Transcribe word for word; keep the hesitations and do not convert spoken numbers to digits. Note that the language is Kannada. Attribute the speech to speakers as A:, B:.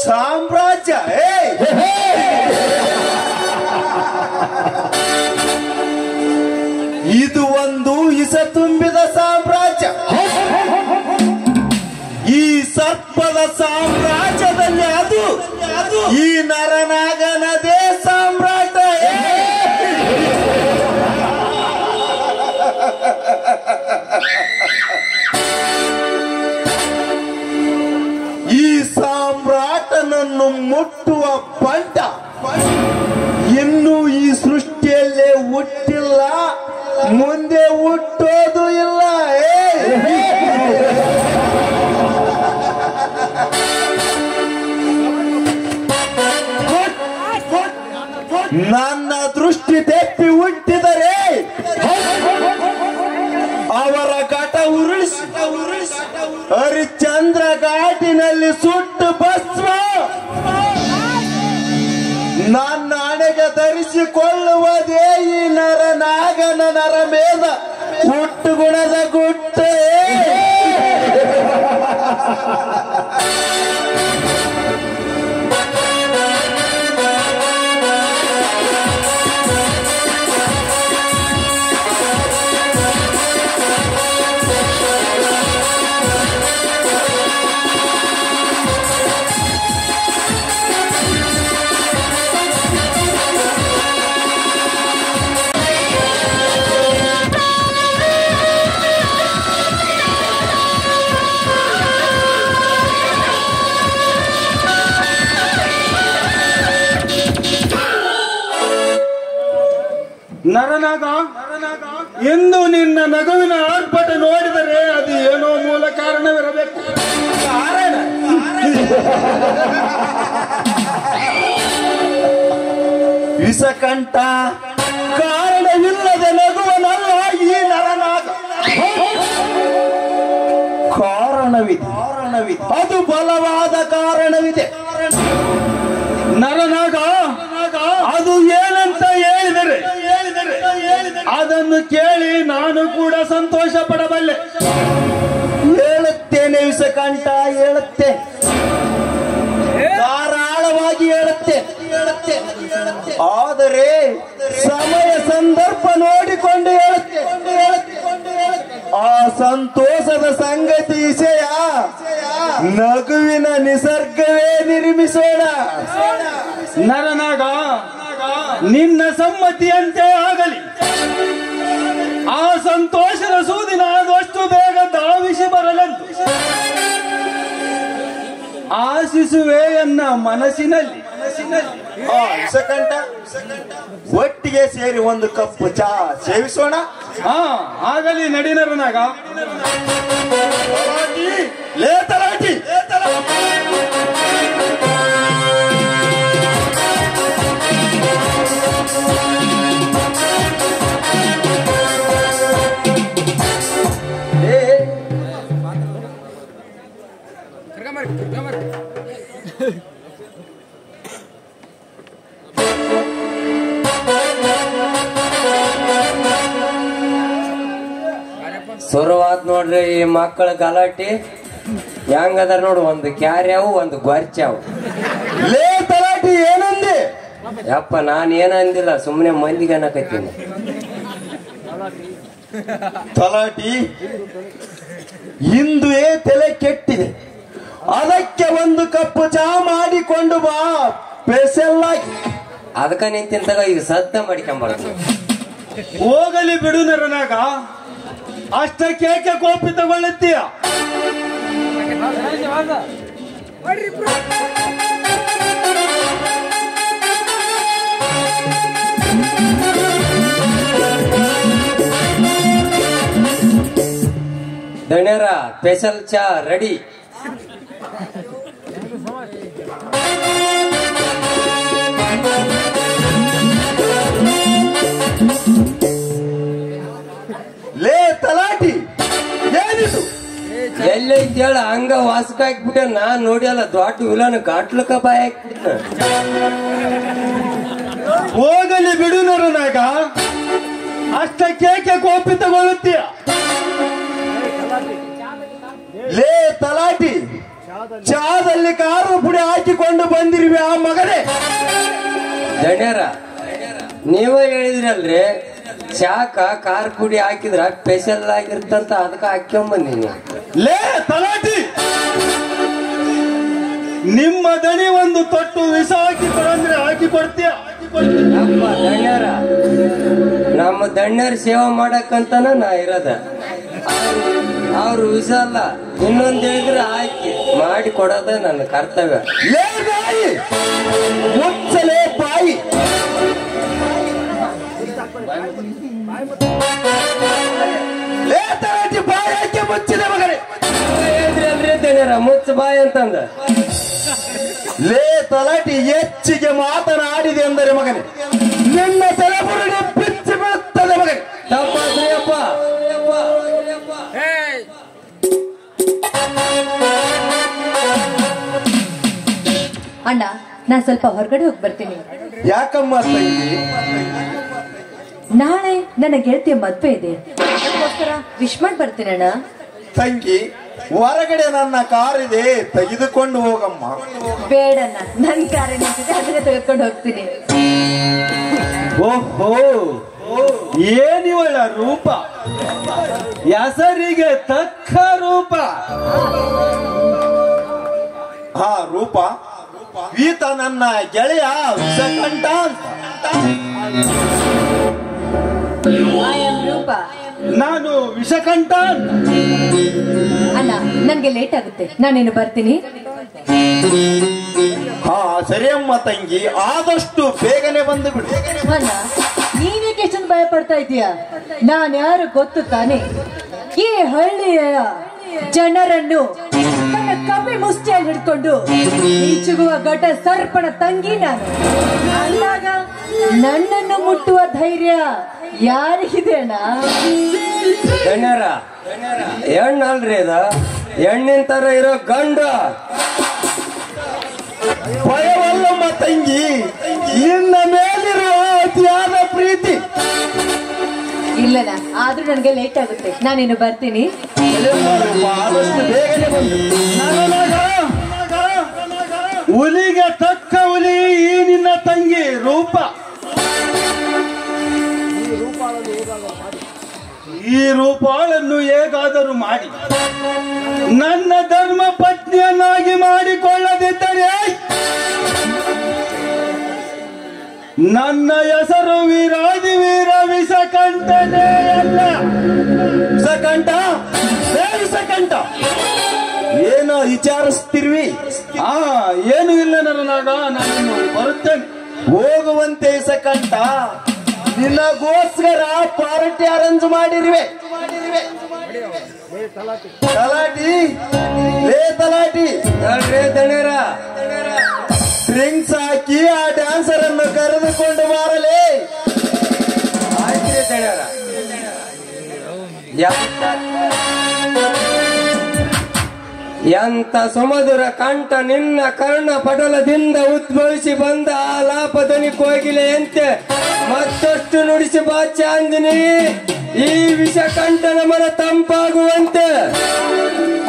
A: ಸಾಮ್ರಾಜ್ಯ ಇದು ಒಂದು ಇಸ ತುಂಬಿದ ಸಾಮ್ರಾಜ್ಯ. ಈ ಸರ್ಪದ ಸಾಮ್ರಾಜ್ಯದಲ್ಲಿ ಅದು ಈ ನರನಾಗನದೇ ಸಾಮ್ರಾಟ. ಈ ಸಾಮ್ರಾಟನನ್ನು ಮುಟ್ಟುವ ಪಂಟ ಇನ್ನೂ ಈ ಸೃಷ್ಟಿಯಲ್ಲೇ ಹುಟ್ಟಿಲ್ಲ, ಮುಂದೆ ಹುಟ್ಟೋದು ಇಲ್ಲ. ನನ್ನ ದೃಷ್ಟಿ ತೆಪ್ಪಿ ಹುಟ್ಟಿದರೆ ಅವರ ಘಟ ಉರುಳಿಸಿ ಹರಿಶ್ಚಂದ್ರ ಘಾಟಿನಲ್ಲಿ ಸುಟ್ಟು ಭಸ್ಮ ನನ್ನ ಹಣೆಗೆ ಧರಿಸಿಕೊಳ್ಳುವುದೇ ಈ ನರನಾಗನ ನರಮೇಧ ಹುಟ್ಟು ಗುಣದ ಗುಟ್ಟೆ.
B: ನರನಾಗ, ಎಂದು ನಿನ್ನ ನಗುವಿನ ಆರ್ಭಟ ನೋಡಿದರೆ ಅದು ಏನೋ ಮೂಲ ಕಾರಣವಿರಬೇಕು.
A: ಕಾರಣ ವಿಷಕಂಠ ಕಾರಣವಿಲ್ಲದೆ ನಗುವನಲ್ಲ ಈ ನರನಾಗ. ಕಾರಣವಿದೆ, ಅದು ಬಲವಾದ ಕಾರಣವಿದೆ.
B: ನರನಾಗ, ಅದು ಏನಂತ ಹೇಳಿದರೆ ಅದನ್ನು ಕೇಳಿ ನಾನು ಕೂಡ ಸಂತೋಷ ಪಡಬಲ್ಲೆ.
A: ಹೇಳುತ್ತೇನೆ ವಿಷಕಂಠ, ಹೇಳುತ್ತೆ, ಧಾರಾಳವಾಗಿ ಹೇಳುತ್ತೆ. ಆದರೆ ಸಮಯ ಸಂದರ್ಭ ನೋಡಿಕೊಂಡು ಹೇಳುತ್ತೆ. ಆ ಸಂತೋಷದ ಸಂಗತಿ ವಿಷಯ ನಗುವಿನ ನಿಸರ್ಗವೇ ನಿರ್ಮಿಸೋಣ.
B: ನರನಾಗ, ನಿನ್ನ ಸಮ್ಮತಿಯಂತೆ ಆಗಲಿ. ಆ ಸಂತೋಷದ ಸೂದಿನ ಆದಷ್ಟು ಬೇಗ ಧಾವಿಸಿ ಬರಲೆಂದು ಆಶಿಸುವೆ ಎನ್ನ ಮನಸ್ಸಿನಲ್ಲಿ.
A: ವಿಷಕಂಠ, ಒಟ್ಟಿಗೆ ಸೇರಿ ಒಂದು ಕಪ್ಪು ಚಾ ಸೇವಿಸೋಣ.
B: ಹಾ, ಆಗಲಿ ನಡಿ ನರನಾಗ.
A: ಲೇ ತಲಾಟಿ,
C: ಶುರುವಾತ್ ನೋಡ್ರಿ ಈ ಮಕ್ಕಳ ಗಲಾಟಿ ಹೆಂಗದಾರ ನೋಡು. ಒಂದು ಕ್ಯಾರ್ಯಾವು, ಒಂದು ಗ್ವಾರ್ಚಾವು.
A: ಲೇ ತಲಾಟಿ, ಏನಂದೆ?
C: ಯಪ್ಪ, ನಾನು ಏನ ಅಂದಿಲ್ಲ, ಸುಮ್ಮನೆ ಮಂದಿಗೆ ಅನ್ನಕತ್ತೀನಿ.
A: ತಲಾಟಿ, ಇಂದುವೇ ತಲೆ ಕೆಟ್ಟಿದೆ, ಅದಕ್ಕೆ ಒಂದು ಕಪ್ಪು ಚಹಾ ಮಾಡಿಕೊಂಡು ಬಾ ಸ್ಪೆಷಲ್ ಆಗಿ.
C: ಅದಕ್ಕ ನಿಂತಿಂತಾಗ ಈಗ ಸದ್ದ ಮಾಡಿಕೊಂಬಾರ್ದು.
B: ಹೋಗಲಿ ಬಿಡು ನರನಾಗ, ಅಷ್ಟಕ್ಕೇಕೆ ಕೋಪಿತಗೊಳ್ಳುತ್ತೀಯ?
C: ದಣ್ಯರ ಸ್ಪೆಷಲ್ ಚಾ ರೆಡಿ.
A: ಲೇ ತಲಾಟಿ, ಏನಿದು?
C: ಎಲ್ಲೈತಿ ಹೇಳ, ಹಂಗ ವಾಸಕ ಹಾಕ್ಬಿಟ್ಟೆ. ನಾನ್ ನೋಡಿ ಅಲ್ಲ, ದೊಡ್ಡ ವಿಲನ್ ಗಾಟ್ಲಕ ಬಾಯ್ ಹಾಕ್ಬಿಟ್ಟ.
B: ಹೋಗಲಿ ಬಿಡು ನರನಾಗ, ಅಷ್ಟಕ್ಕೇಕೆ ಕೋಪಿತಗೊಳ್ಳುತ್ತೀಯ?
A: ಲೇ ತಲಾಟಿ, ಚಾದಲ್ಲಿ ಕಾರು ಪುಡಿ ಹಾಕಿಕೊಂಡು ಬಂದಿರುವೆ ಆ ಮಗನೇ.
C: ದಣ್ಯರ ನೀವ ಹೇಳಿದ್ರಲ್ರಿ ಚಾಕ ಖಾರ ಪುಡಿ ಹಾಕಿದ್ರ ಸ್ಪೆಷಲ್ ಆಗಿರ್ತಂತ ಅದಕ್ಕ ಹಾಕ್ಕೊಂಬಂದಿನಿ.
B: ಲೇ ತಲಾಟಿ, ನಿಮ್ಮ ದಣಿ ಒಂದು ತೊಟ್ಟು ವಿಷ ಹಾಕಿ ಕೊಡಂದ್ರೆ ಹಾಕಿ ಕೊಡ್ತೀಯ?
C: ಅಪ್ಪ ದಣ್ಯರ, ನಮ್ಮ ದಣ್ಯರ ಸೇವೆ ಮಾಡಕ್ಕಂತನ ನಾ ಇರೋದ. ಅವ್ರು ವಿಷ ಅಲ್ಲ, ಇನ್ನೊಂದ್ ಹೇಳಿದ್ರೆ ಹಾಕಿ ಮಾಡಿ ಕೊಡೋದ ನನ್ನ ಕರ್ತವ್ಯ.
A: ಲೇ ಬಾಯಿ, ಮುಚ್ಚಲೇ ಬಾಯಿ. ಲೇ ತಲಾಟಿ, ಬಾಯಿ ಹಾಕಿ ಮುಚ್ಚಿದೆ ಮಗನೇ.
C: ಹೇಳಿದ್ರಲ್ರಿ ದಣ್ಯರ ಮುಚ್ಚ ಬಾಯಿ ಅಂತಂದ.
A: ಲೇ ತಲಾಟಿ, ಹೆಚ್ಚಿಗೆ ಮಾತನಾಡಿದೆ ಎಂದರೆ ಮಗನೇ ನಿನ್ನ ತಲೆಬುರುಡೆ ಬಿಚ್ಚಿ ಬೀಳುತ್ತದೆ ಮಗನೇ.
C: ತಪ್ಪಾದ್ರಿ ಅಪ್ಪ.
D: ಅಣ್ಣ, ನಾನ್ ಸ್ವಲ್ಪ ಹೊರಗಡೆ ಹೋಗಿ ಬರ್ತೀನಿ.
A: ಯಾಕಮ್ಮ ತಂಗಿ?
D: ನಾಳೆ ನನ್ನ ಗೆಳತಿಯ ಮದ್ವೆ ಇದೆ, ಅದಕ್ಕೋಸ್ಕರ ವಿಶ್ ಮಾಡಿ ಬರ್ತೀನಿ ಅಣ್ಣ.
A: ತಂಗಿ, ಹೊರಗಡೆ ನನ್ನ ಕಾರ್ ಇದೆ, ತೆಗೆದುಕೊಂಡು ಹೋಗಮ್ಮ.
D: ಬೇಡಣ್ಣ, ನನ್ ಕಾರ ನಿಂತಿದೆ, ಅದನ್ನೇ ತೆಗೆದುಕೊಂಡು ಹೋಗ್ತೀನಿ.
B: ಓಹೋ, ಏನಿವಳ ರೂಪ, ಹೆಸರಿಗೆ ತಕ್ಕ ರೂಪ.
A: ಹಾ ರೂಪ, ಈತ ನನ್ನ ಗೆಳೆಯ ವಿಷಕಂಠ ಅಂತ.
D: ಐ ಆಮ್ ರೂಪ.
B: ನಾನು ವಿಷಕಂಠ ಅಂತ.
D: ಅಣ್ಣ, ನನ್ಗೆ ಲೇಟ್ ಆಗುತ್ತೆ, ನಾನೇನು ಬರ್ತೀನಿ.
A: ಹಾ ಸರಿ ಅಮ್ಮ ತಂಗಿ, ಆದಷ್ಟು ಬೇಗನೆ ಬಂದು ಬಿಡು.
D: ಅಣ್ಣ, ನೀನೇಕೆ ಎಷ್ಟೊಂದು ಭಯ ಪಡ್ತಾ ಇದೀಯಾ? ನಾನ್ ಯಾರು ಗೊತ್ತು ತಾನೆ? ಈ ಹಳ್ಳಿಯ ಜನರನ್ನು ನನ್ನ ಕಮ್ಮಿ ಮುಷ್ಟಿಯಲ್ಲಿ ಹಿಡ್ಕೊಂಡು ಈಚುಗುವ ಘಟ ಸರ್ಪಣ ತಂಗಿ ನಾನು. ಅಂದಾಗ ನನ್ನನ್ನು ಮುಟ್ಟುವ ಧೈರ್ಯ ಯಾರಿಗಿದೆ ಅಣ್ಣ?
C: ದಣ್ಯರ, ಹೆಣ್ಣಲ್ರಿ ಅದ, ಹೆಣ್ಣಿನ ತರ ಇರೋ ಗಂಡ.
A: ಭಯವಲ್ಲಮ್ಮ ತಂಗಿ, ನಿನ್ನ ಮೇಲಿರುವ ಅತಿಯಾದ ಪ್ರೀತಿ.
D: ಇಲ್ಲಣ್ಣ, ಆದ್ರೂ ನನ್ಗೆ ಲೇಟ್ ಆಗುತ್ತೆ, ನಾನೇನು ಬರ್ತೀನಿ.
A: ಆದಷ್ಟು ಬೇಗನೆ ಬಂದು.
B: ಹುಲಿಗೆ ತಕ್ಕ ಹುಲಿ ಈ ನಿನ್ನ ತಂಗಿ ರೂಪ. ಈ ರೂಪಾಳನ್ನು ಹೇಗಾದರೂ ಮಾಡಿ ನನ್ನ ಧರ್ಮ ಪತ್ನಿಯನ್ನಾಗಿ ಮಾಡಿಕೊಳ್ಳದಿದ್ದರೆ ನನ್ನ ಹೆಸರು ವೀರಾದಿ ವೀರ ವಿಷಕಂಠನೇ ಅಲ್ಲ.
A: ವಿಷಕಂಠ, ಏ ವಿಷಕಂಠ, ಏನೋ ವಿಚಾರಿಸ್ತಿರ್ವಿ?
B: ಆ ಏನು ಇಲ್ಲ ನರನಾಗ, ನಾನು ಬರುತ್ತೇನೆ.
A: ಹೋಗುವಂತೆ ವಿಷಕಂಠ, ನಿನ್ನಗೋಸ್ಕರ ಪಾರ್ಟಿ ಅರೇಂಜ್ ಮಾಡಿರುವೆ. ತಲಾಟಿ, ಲೇ ತಲಾಟಿ,
C: ಅಲ್ರಿ ದಣ್ಯರ,
A: ಡ್ರಿಂಕ್ಸ್ ಹಾಕಿ ಆ ಡ್ಯಾನ್ಸರ್ ಅನ್ನು ಕರೆದುಕೊಂಡು ಬಾರಲೇ.
C: ಆಯ್ತ್ರಿ ದಣ್ಯರ. ಎಂತ ಸುಮಧುರ ಕಂಠ ನಿನ್ನ ಕರ್ಣ ಪಟಲದಿಂದ ಉದ್ಭವಿಸಿ ಬಂದ ಆಲಾಪದನಿ ಕೋಗಿಲೆಯಂತೆ ಮತ್ತಷ್ಟು ನುಡಿಸಿ ಬಾಚ ಅಂದಿನಿ ಈ ವಿಷಕಂಠನ ಮನ ತಂಪಾಗುವಂತೆ.